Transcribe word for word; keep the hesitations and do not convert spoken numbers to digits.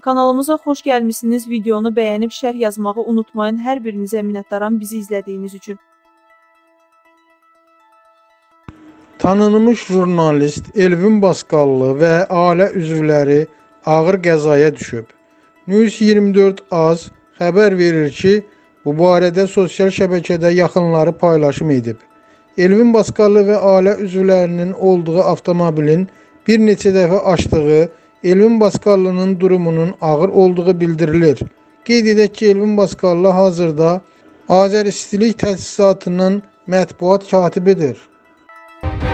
Kanalımıza xoş gəlmişsiniz. Videonu bəyənib şərh yazmağı unutmayın. Hər birinizə minnətdaram bizi izlədiyiniz üçün. Tanınmış jurnalist Elvin Baskallı və ailə üzvləri ağır qəzaya düşüb. News iyirmi dörd az xəbər verir ki, bu barədə sosial şəbəkədə yaxınları paylaşım edib. Elvin Baskallı və ailə üzvlərinin olduğu avtomobilin bir neçə dəfə açdığı Elvin Baskallı'nın durumunun ağır olduğu bildirilir. Qeyd edək ki, Elvin Baskallı hazırda Azəristilik Təsisatının mətbuat katibidir.